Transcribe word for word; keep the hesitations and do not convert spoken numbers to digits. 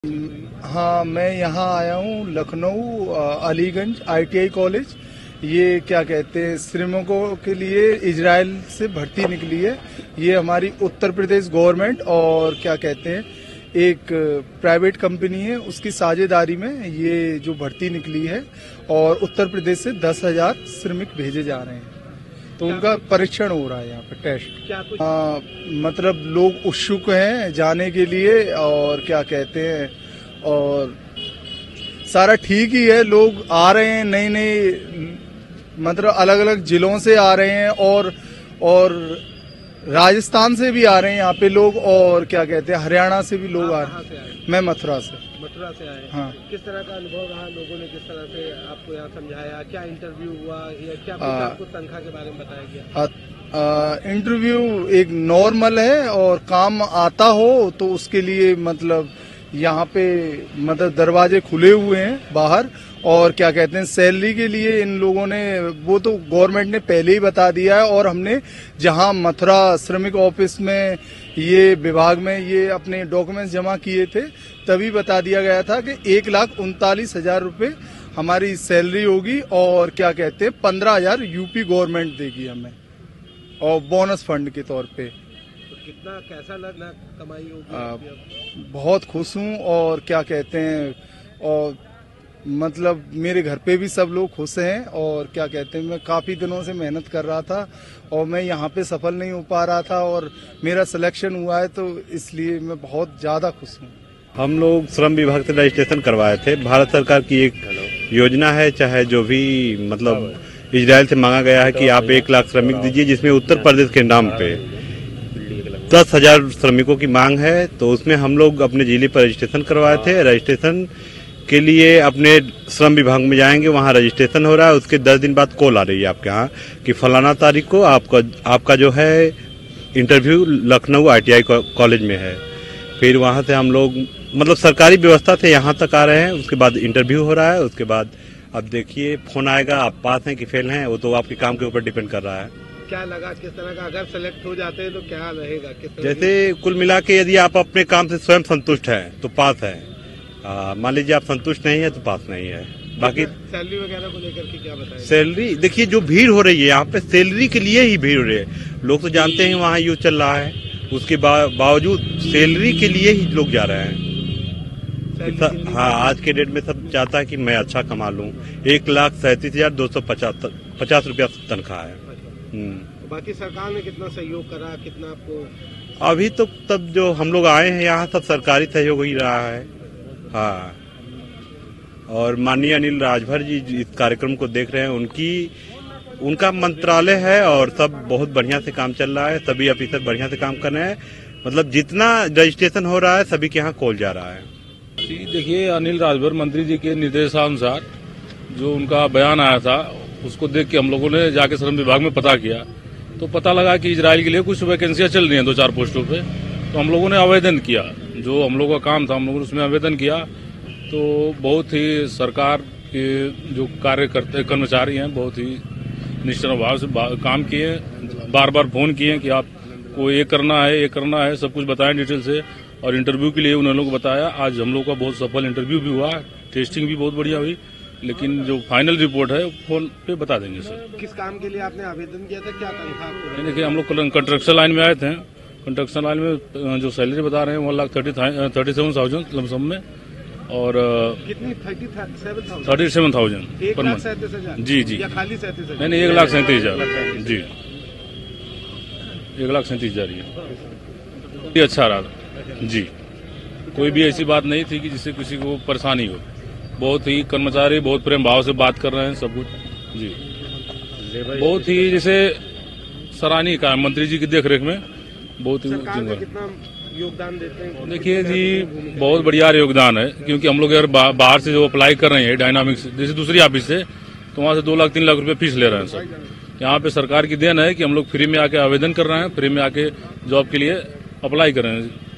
हाँ, मैं यहाँ आया हूँ लखनऊ अलीगंज आईटीआई कॉलेज। ये क्या कहते हैं, श्रमिकों के लिए इजराइल से भर्ती निकली है। ये हमारी उत्तर प्रदेश गवर्नमेंट और क्या कहते हैं एक प्राइवेट कंपनी है, उसकी साझेदारी में ये जो भर्ती निकली है और उत्तर प्रदेश से दस हजार श्रमिक भेजे जा रहे हैं। तो उनका परीक्षण हो रहा है यहाँ पे, टेस्ट। क्या कुछ? आ, मतलब लोग उत्सुक हैं जाने के लिए और क्या कहते हैं, और सारा ठीक ही है। लोग आ रहे हैं, नई नई मतलब अलग अलग जिलों से आ रहे हैं और और राजस्थान से भी आ रहे हैं यहाँ पे लोग, और क्या कहते हैं हरियाणा से भी लोग आ रहे हैं। मैं मथुरा से मथुरा से आए। हाँ। किस तरह का अनुभव रहा? लोगों ने किस तरह से आपको यहाँ समझाया? क्या इंटरव्यू हुआ या क्या आपको तनख्वाह के बारे में बताया गया? इंटरव्यू एक नॉर्मल है और काम आता हो तो उसके लिए मतलब यहाँ पे मतलब दरवाजे खुले हुए हैं बाहर। और क्या कहते हैं सैलरी के लिए इन लोगों ने, वो तो गवर्नमेंट ने पहले ही बता दिया है, और हमने जहाँ मथुरा श्रमिक ऑफिस में ये विभाग में ये अपने डॉक्यूमेंट्स जमा किए थे तभी बता दिया गया था कि एक लाख उनतालीस हजार रूपये हमारी सैलरी होगी और क्या कहते हैं पंद्रह हजार यूपी गवर्नमेंट देगी हमें और बोनस फंड के तौर पे। तो कितना कैसा लगा कमाई होगी? बहुत खुश हूँ और क्या कहते हैं, और मतलब मेरे घर पे भी सब लोग खुश हैं। और क्या कहते हैं मैं काफी दिनों से मेहनत कर रहा था और मैं यहाँ पे सफल नहीं हो पा रहा था और मेरा सिलेक्शन हुआ है, तो इसलिए मैं बहुत ज्यादा खुश हूँ। हम लोग श्रम विभाग से रजिस्ट्रेशन करवाए थे। भारत सरकार की एक योजना है, चाहे जो भी मतलब इजराइल से मांगा गया है कि आप एक लाख श्रमिक दीजिए, जिसमें उत्तर प्रदेश के नाम पे दस हजार श्रमिकों की मांग है। तो उसमें हम लोग अपने जिले पर रजिस्ट्रेशन करवाए थे। रजिस्ट्रेशन के लिए अपने श्रम विभाग में जाएंगे, वहाँ रजिस्ट्रेशन हो रहा है। उसके दस दिन बाद कॉल आ रही है आपके यहाँ कि फलाना तारीख को आपका आपका जो है इंटरव्यू लखनऊ आईटीआई कॉलेज में है। फिर वहाँ से हम लोग मतलब सरकारी व्यवस्था से यहाँ तक आ रहे हैं। उसके बाद इंटरव्यू हो रहा है। उसके बाद अब देखिए फोन आएगा, आप पास हैं कि फेल हैं, वो तो आपके काम के ऊपर डिपेंड कर रहा है। क्या लगा किस तरह का, अगर सेलेक्ट हो जाते हैं तो क्या रहेगा? किस तरह जैसे कुल मिला के यदि आप अपने काम से स्वयं संतुष्ट हैं तो पास है, मान लीजिए आप संतुष्ट नहीं है तो पास नहीं है। बाकी सैलरी वगैरह को लेकर के क्या बताएं? सैलरी देखिए, जो भीड़ हो रही है यहाँ पे सैलरी के लिए ही भीड़ हो रही है। लोग तो जानते हैं वहाँ युद्ध चल रहा है, उसके बावजूद सैलरी के लिए ही लोग जा रहे हैं। हाँ, आज के डेट में सब चाहता है कि मैं अच्छा कमा लूँ। एक लाख सैंतीस हजार दो सौ पचास पचास रुपया तनख्वाह है। बाकी सरकार ने कितना सहयोग करा, कितना आपको? अभी तो तब जो हम लोग आए हैं यहाँ सब सरकारी सहयोग ही रहा है। हाँ, और माननीय अनिल राजभर जी इस कार्यक्रम को देख रहे हैं, उनकी उनका मंत्रालय है और सब बहुत बढ़िया से काम चल रहा है। सभी ऑफिसर बढ़िया से काम कर रहे हैं। मतलब जितना रजिस्ट्रेशन हो रहा है सभी के यहाँ कॉल जा रहा है। जी देखिए, अनिल राजभर मंत्री जी के निर्देशानुसार जो उनका बयान आया था उसको देख के हम लोगों ने जाके श्रम विभाग में पता किया, तो पता लगा कि इजराइल के लिए कुछ वैकेंसियां चल रही हैं दो चार पोस्टों पे। तो हम लोगों ने आवेदन किया, जो हम लोगों का काम था हम लोगों ने उसमें आवेदन किया। तो बहुत ही सरकार के जो कार्य करते कर्मचारी हैं बहुत ही निष्ठा भाव से काम किए, बार बार फोन किए कि आपको ये करना है ये करना है, सब कुछ बताएं डिटेल से। और इंटरव्यू के लिए उन्होंने लोग बताया। आज हम लोग का बहुत सफल इंटरव्यू भी हुआ, टेस्टिंग भी बहुत बढ़िया हुई, लेकिन जो फाइनल रिपोर्ट है फोन पे बता देंगे सर। किस काम के लिए आपने आवेदन किया था? क्या तनख्वाह? देखिए, हम लोग कंस्ट्रक्शन लाइन में आए थे। कंस्ट्रक्शन लाइन में जो सैलरी बता रहे हैं one lakh thirty thirty seven thousand lump sum में, और कितनी? Thirty seven thirty seven thousand per month. जी जी, खाली सैंतीस हजार? नहीं नहीं, एक लाख सैंतीस हजार जी, एक लाख सैंतीस हजार ये अच्छा रहा जी। कोई भी ऐसी बात नहीं थी कि जिससे किसी को परेशानी हो। बहुत ही कर्मचारी बहुत प्रेम भाव से बात कर रहे हैं सब कुछ जी। बहुत ही जैसे सराहनीय का मंत्री जी की देखरेख में बहुत ही कितना योगदान देते हैं? देखिए जी, बहुत बढ़िया योगदान है, क्योंकि हम लोग अगर बाहर से जो अप्लाई कर रहे हैं डायनामिक्स जैसे दूसरी ऑफिस से, तो वहाँ से दो लाख तीन लाख रुपए फीस ले रहे हैं सब। यहाँ पे सरकार की देन है कि हम लोग फ्री में आके आवेदन कर रहे हैं, फ्री में आके जॉब के लिए अप्लाई कर रहे हैं।